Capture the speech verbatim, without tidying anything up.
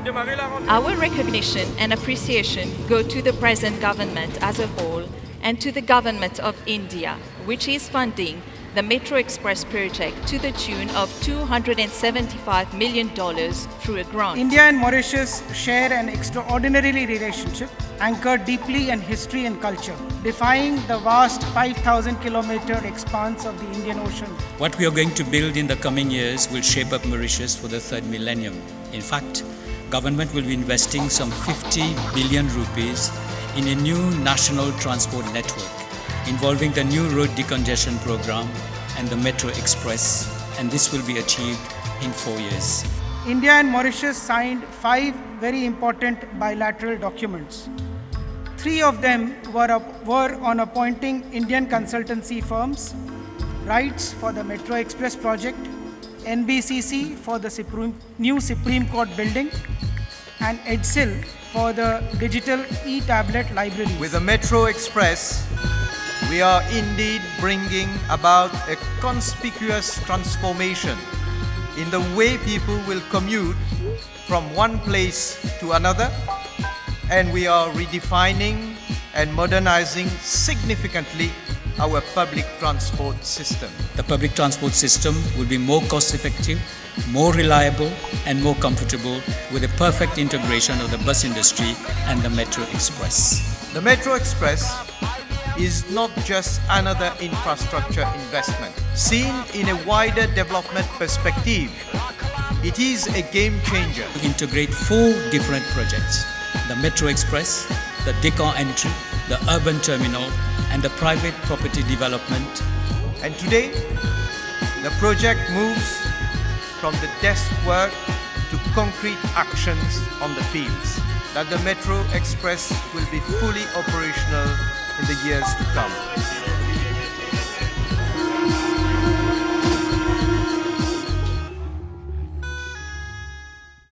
Our recognition and appreciation go to the present government as a whole and to the government of India, which is funding the Metro Express project to the tune of two hundred seventy-five million dollars through a grant. India and Mauritius share an extraordinary relationship anchored deeply in history and culture, defying the vast five thousand kilometer expanse of the Indian Ocean. What we are going to build in the coming years will shape up Mauritius for the third millennium. In fact, government will be investing some fifty billion rupees in a new national transport network involving the new road decongestion program and the Metro Express, and this will be achieved in four years. India and Mauritius signed five very important bilateral documents. Three of them were, up, were on appointing Indian consultancy firms, RITES for the Metro Express project, N B C C for the Supreme, new Supreme Court building, and EDSIL for the digital e-tablet library. With the Metro Express, we are indeed bringing about a conspicuous transformation in the way people will commute from one place to another, and we are redefining and modernizing significantly our public transport system. The public transport system will be more cost-effective, more reliable and more comfortable, with a perfect integration of the bus industry and the Metro Express. The Metro Express is not just another infrastructure investment. Seen in a wider development perspective, it is a game changer. We integrate four different projects: the Metro Express, the Deccan entry, the urban terminal, and the private property development. And today, the project moves from the desk work to concrete actions on the fields, that the Metro Express will be fully operational in the years to come.